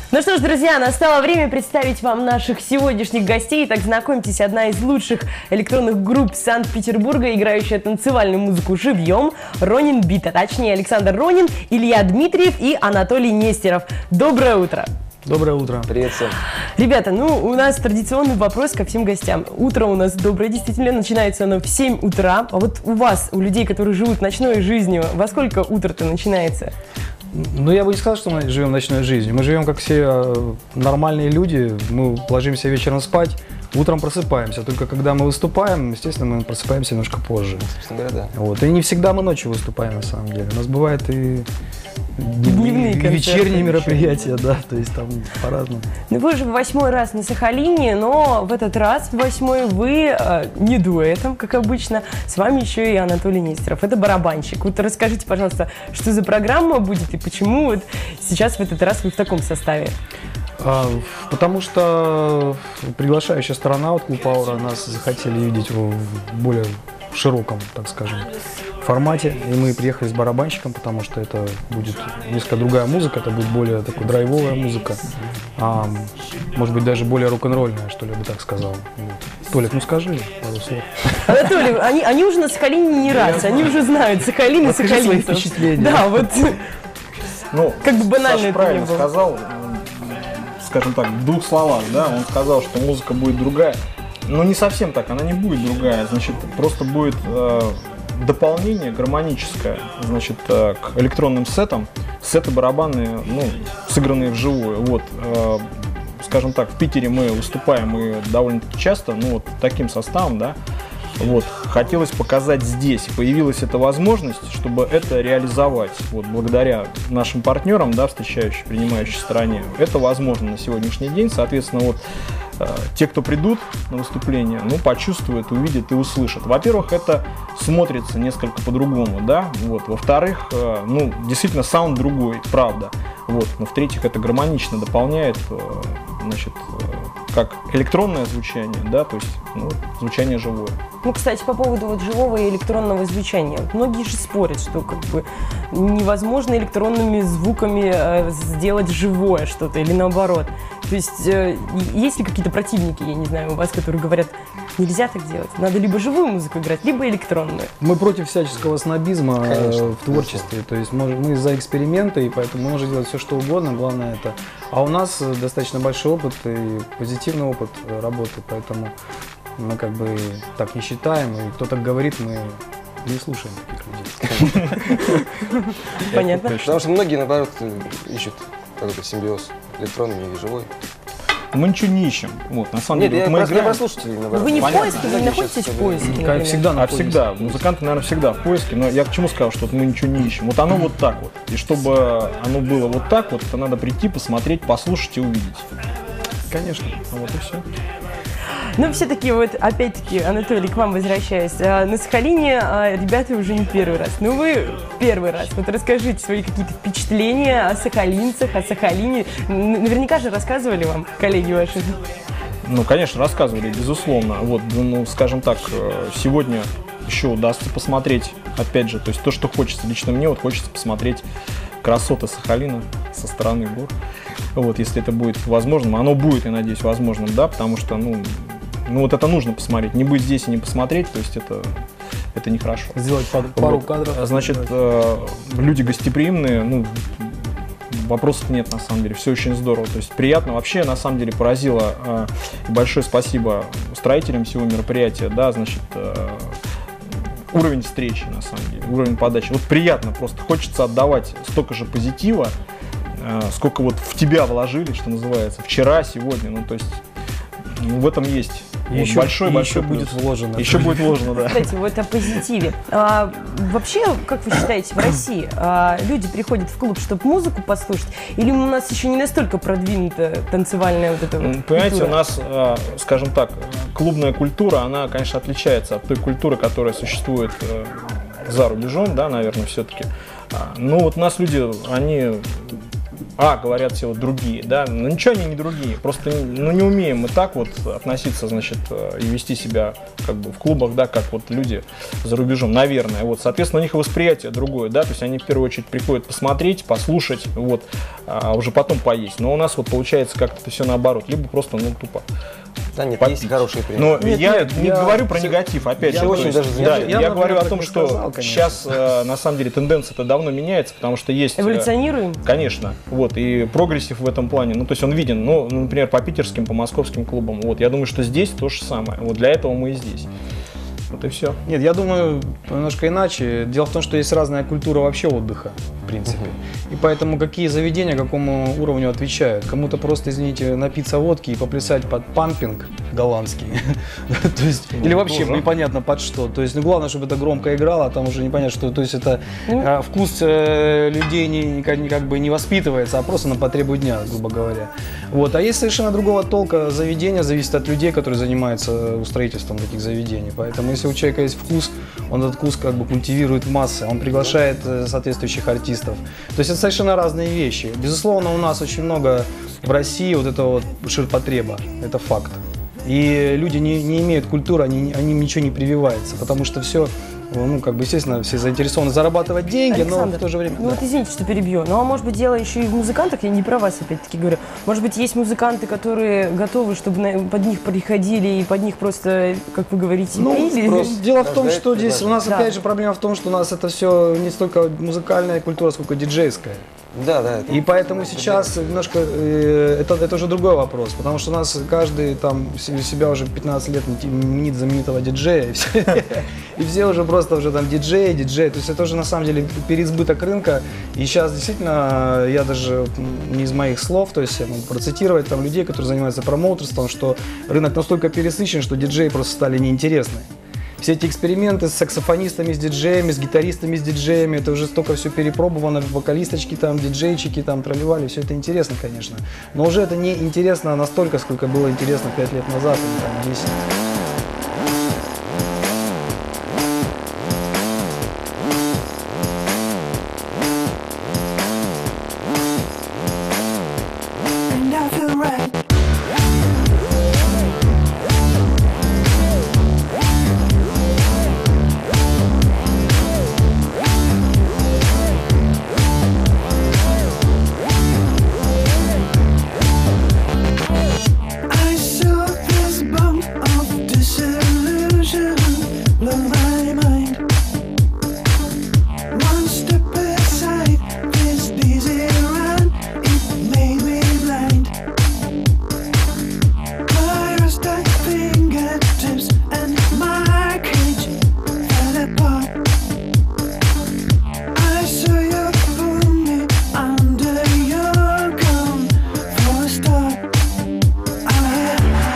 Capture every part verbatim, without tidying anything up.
Ну что ж, друзья, настало время представить вам наших сегодняшних гостей. Итак, знакомьтесь, одна из лучших электронных групп Санкт-Петербурга, играющая танцевальную музыку живьем, Ронин Бит, а точнее Александр Ронин, Илья Дмитриев и Анатолий Нестеров. Доброе утро! Доброе утро. Привет всем. Ребята, ну у нас традиционный вопрос ко всем гостям. Утро у нас доброе, действительно, начинается оно в семь утра. А вот у вас, у людей, которые живут ночной жизнью, во сколько утро-то начинается? Ну, я бы не сказал, что мы живем ночной жизнью. Мы живем, как все нормальные люди. Мы ложимся вечером спать, утром просыпаемся. Только когда мы выступаем, естественно, мы просыпаемся немножко позже. Собственно говоря, да. Вот. И не всегда мы ночью выступаем, на самом деле. У нас бывает и дневные и вечерние мероприятия, да, то есть там по-разному. Ну, вы же в восьмой раз на Сахалине, но в этот раз, в восьмой, вы э, не дуэтом, как обычно. С вами еще и Анатолий Нестеров. Это барабанщик. Вот расскажите, пожалуйста, что за программа будет и почему вот сейчас в этот раз вы в таком составе? А, потому что приглашающая сторона, вот клуб Аура, нас захотели видеть в более широком, так скажем, формате. И мы приехали с барабанщиком, потому что это будет несколько другая музыка, это будет более такой драйвовая музыка, а, может быть, даже более рок-н-ролльная, что ли, я бы так сказал. Вот. Толик, ну скажи пару слов. Анатолий, они, они уже на Сахалине не раз, они уже знают Сахалин и сахалинцев. Впечатления. Да, вот. Ну, как бы банально Саша это правильно не было. сказал, скажем так, в двух словах, да, он сказал, что музыка будет другая, но не совсем так, она не будет другая, значит, просто будет э, дополнение гармоническое, значит, э, к электронным сетам, сеты барабанные, ну, сыгранные вживую, вот, э, скажем так, в Питере мы выступаем и довольно-таки часто, ну, вот таким составом, да. Вот, хотелось показать здесь, появилась эта возможность, чтобы это реализовать, вот, благодаря нашим партнерам, да, встречающей, принимающей стороне, это возможно на сегодняшний день, соответственно, вот, э, те, кто придут на выступление, ну, почувствуют, увидят и услышат. Во-первых, это смотрится несколько по-другому, да, вот, во-вторых, э, ну, действительно, саунд другой, правда, вот, но в-третьих, это гармонично дополняет, э, значит, э, как электронное звучание, да, то есть, ну, звучание живое. Ну, кстати, по поводу вот живого и электронного звучания. Вот многие же спорят, что как бы невозможно электронными звуками э, сделать живое что-то или наоборот. То есть э, есть ли какие-то противники, я не знаю, у вас, которые говорят, нельзя так делать, надо либо живую музыку играть, либо электронную? Мы против всяческого снобизма. Конечно, в творчестве, то есть мы, мы за эксперименты, и поэтому мы можем делать все, что угодно, главное это. А у нас достаточно большой опыт и позитивный опыт работы, поэтому мы как бы так не считаем, и кто так говорит, мы не слушаем таких людей. Понятно. Потому что многие, наоборот, ищут какой-то симбиоз электронный и живой. Мы ничего не ищем. Вот, на самом Нет, деле, я вот мы просто играем. про слушателей, наоборот. Вы не в Понятно. поиске, вы не находитесь в поиске, Как например? всегда А находимся. всегда. Музыканты, наверное, всегда в поиске, но я к чему сказал, что вот мы ничего не ищем. Вот оно вот так вот. И чтобы оно было вот так вот, это надо прийти, посмотреть, послушать и увидеть. Конечно. А вот и все. Ну, все-таки, вот, опять-таки, Анатолий, к вам возвращаясь. А, на Сахалине а, ребята уже не первый раз. Ну, вы первый раз. Вот расскажите свои какие-то впечатления о сахалинцах, о Сахалине. Н- Наверняка же рассказывали вам коллеги ваши. Ну, конечно, рассказывали, безусловно. Вот, ну, скажем так, сегодня еще удастся посмотреть, опять же, то есть то, что хочется. Лично мне вот хочется посмотреть красоты Сахалина со стороны гор. Вот, если это будет возможным, оно будет, я надеюсь, возможным, да, потому что, ну, ну вот это нужно посмотреть. Не быть здесь и не посмотреть, то есть это, это нехорошо. Сделать пару, пару Вот. кадров. Значит, э, люди гостеприимные, ну, вопросов нет, на самом деле, все очень здорово, то есть приятно, вообще, на самом деле, поразило, э, большое спасибо строителям всего мероприятия, да, значит, э, уровень встречи, на самом деле, уровень подачи, вот приятно, просто хочется отдавать столько же позитива, э, сколько вот в тебя вложили, что называется, вчера, сегодня, ну, то есть, ну, в этом есть. Вот Еще, большой, и большой еще плюс. будет вложено. Еще будет вложено, да. Кстати, вот о позитиве. А, вообще, как вы считаете, в России а, люди приходят в клуб, чтобы музыку послушать, или у нас еще не настолько продвинута танцевальная вот эта вот Понимаете, культура? у нас, э, скажем так, клубная культура, она, конечно, отличается от той культуры, которая существует э, за рубежом, да, наверное, все-таки. Ну вот у нас люди, они а, говорят все вот другие, да, ну ничего они не другие, просто ну, не умеем мы так вот относиться, значит, и вести себя как бы в клубах, да, как вот люди за рубежом, наверное, вот, соответственно, у них и восприятие другое, да, то есть они в первую очередь приходят посмотреть, послушать, вот, а уже потом поесть, но у нас вот получается как-то это все наоборот, либо просто, ну, тупо. Да нет, попить. есть хорошие примеры. Но Нет, я нет, не я говорю про все- негатив, опять я же. очень то есть, даже- да, я- я, я, говорю например, о так том, не что сказал, конечно. сейчас, э, на самом деле, тенденция-то давно меняется, потому что есть... э, Эволюционируем? Конечно. Вот, и прогрессив в этом плане, ну, то есть он виден, ну, например, по питерским, по московским клубам. Вот, я думаю, что здесь то же самое. Вот для этого мы и здесь. Вот и все. Нет, я думаю немножко иначе. Дело в том, что есть разная культура вообще отдыха, в принципе. И поэтому какие заведения какому уровню отвечают. Кому-то просто, извините, напиться водки и поплясать под пампинг голландский. То есть, или вообще тоже. непонятно под что. То есть, ну главное, чтобы это громко играло, а там уже непонятно, что. То есть это э, вкус э, людей не, никак, не как бы не воспитывается, а просто на потребу дня, грубо говоря. Вот. А есть совершенно другого толка заведения, зависит от людей, которые занимаются строительством таких заведений. Поэтому если у человека есть вкус, он этот вкус как бы культивирует в массы, он приглашает э, соответствующих артистов. То есть это совершенно разные вещи. Безусловно, у нас очень много в России вот этого вот ширпотреба, это факт. И люди не, не имеют культуры, они, они ничего не прививается, потому что все, ну, как бы, естественно, все заинтересованы зарабатывать деньги, но Александр, в то же время... ну да. вот извините, что перебью, ну а может быть дело еще и в музыкантах, я не про вас опять-таки говорю, может быть есть музыканты, которые готовы, чтобы на- под них приходили и под них просто, как вы говорите, Ну, пели? просто дело в том, Рождает что здесь у нас Да. опять же проблема в том, что у нас это все не столько музыкальная культура, сколько диджейская. Да, да. это- И поэтому сейчас немножко э, это, это уже другой вопрос, потому что у нас каждый там се- себя уже пятнадцать лет мнит знаменитого диджея, и все, и все уже просто уже там диджеи, диджеи, то есть это уже на самом деле переизбыток рынка, и сейчас действительно я даже вот, не из моих слов, то есть я могу процитировать там людей, которые занимаются промоутерством, что рынок настолько пересыщен, что диджеи просто стали неинтересны. Все эти эксперименты с саксофонистами, с диджеями, с гитаристами, с диджеями, это уже столько все перепробовано, вокалисточки там, диджейчики там проливали, все это интересно, конечно. Но уже это не интересно настолько, сколько было интересно пять лет назад или там десять. And I feel right. I saw this bump of disillusion blow my mind. One step aside, this busy run, it made me blind. My rusted fingertips and my cage fell apart. I saw you pull me under your gun for a start. I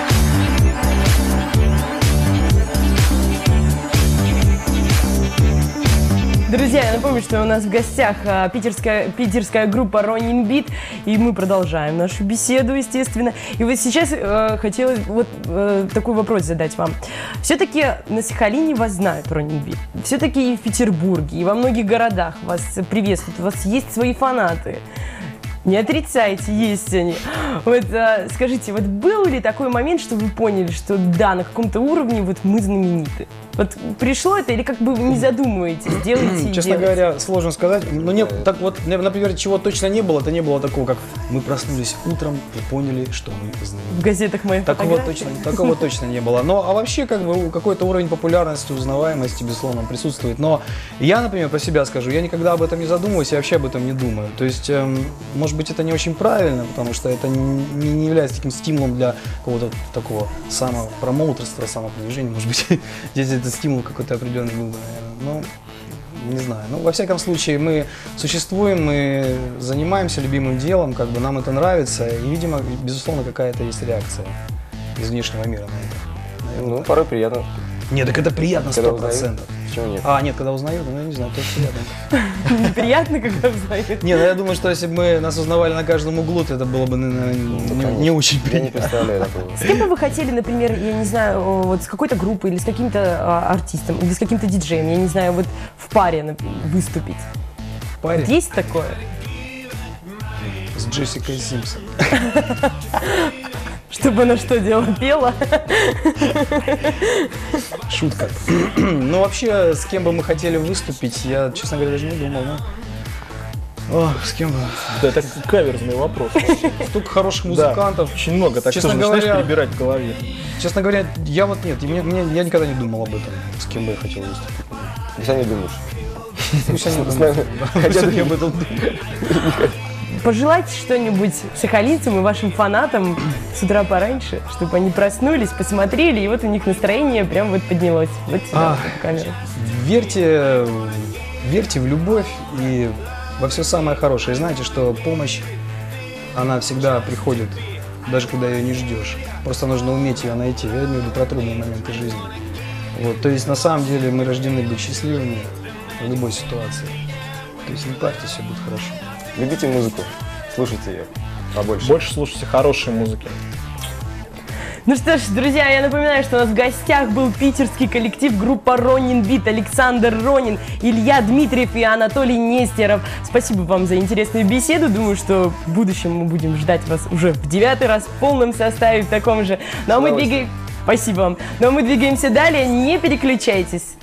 Друзья, я напомню, что у нас в гостях а, питерская, питерская группа Running Beat, и мы продолжаем нашу беседу, естественно. И вот сейчас э, хотелось вот э, такой вопрос задать вам. Все-таки на Сахалине вас знают, Running Beat. Все-таки и в Петербурге, и во многих городах вас приветствуют, у вас есть свои фанаты. Не отрицайте, есть они. Вот а, скажите, вот был ли такой момент, что вы поняли, что да, на каком-то уровне вот мы знамениты? Вот пришло это или как бы вы не задумываетесь, делаете и Честно делаете? говоря, сложно сказать. Но не, так вот, не- например, чего точно не было, это не было такого, как мы проснулись утром и поняли, что мы знаем. В газетах мои Такого фотографии? точно, такого точно не было. Но а вообще, как бы, какой-то уровень популярности, узнаваемости, безусловно, присутствует. Но я, например, про себя скажу, я никогда об этом не задумываюсь, я вообще об этом не думаю. То есть, эм, может быть, это не очень правильно, потому что это не, не является таким стимулом для какого-то такого самопромоутерства, самопродвижения. Может быть, здесь этот стимул какой-то определенный был, наверное. Ну, не знаю. Ну, во всяком случае, мы существуем, мы занимаемся любимым делом, как бы нам это нравится, и, видимо, безусловно, какая-то есть реакция из внешнего мира на это. Наверное, Ну, так. порой приятно. Нет, так это приятно, Когда сто узнают. процентов. Почему нет? А, нет, когда узнают, ну, я не знаю, тоже приятно. Неприятно, когда узнают. Не, ну я думаю, что если бы мы нас узнавали на каждом углу, то это было бы, наверное, не, не очень Я не приятно. представляю такого. С кем бы вы хотели, например, я не знаю, о, вот с какой-то группой или с каким-то а, артистом, или с каким-то диджеем, я не знаю, вот в паре например, выступить? Парень. Вот есть такое? с Джессикой Симпсон. Чтобы она что делала? Пела? Шутка. Ну, вообще, с кем бы мы хотели выступить, я, честно говоря, даже не думал. Ну. О, с кем бы? Да, это каверзный вопрос. Столько хороших Да, музыкантов. очень много, так Честно что начинаешь говоря- перебирать в голове. Честно говоря, я вот нет, и мне, мне- я никогда не думал об этом, с кем бы я хотел выступить. Ты сам не думаешь. Пусть они С нами. Хотя бы об этом думают. Пожелайте что-нибудь сахалинцам и вашим фанатам с утра пораньше, чтобы они проснулись, посмотрели, и вот у них настроение прям вот поднялось. Вот сюда, А. в камеру. Верьте, верьте в любовь и во все самое хорошее. И знаете, что помощь, она всегда приходит, даже когда ее не ждешь. Просто нужно уметь ее найти. Я имею в виду про трудные моменты жизни. Вот, то есть на самом деле мы рождены быть счастливыми в любой ситуации. То есть не парьтесь, все будет хорошо. Любите музыку, слушайте ее побольше. Больше слушайте хорошей музыки. Ну что ж, друзья, я напоминаю, что у нас в гостях был питерский коллектив группа Ронин Бит, Александр Ронин, Илья Дмитриев и Анатолий Нестеров. Спасибо вам за интересную беседу. Думаю, что в будущем мы будем ждать вас уже в девятый раз в полном составе, в таком же. Ну а мы удовольствием. двигаем... Спасибо вам. Ну а мы двигаемся далее. Не переключайтесь.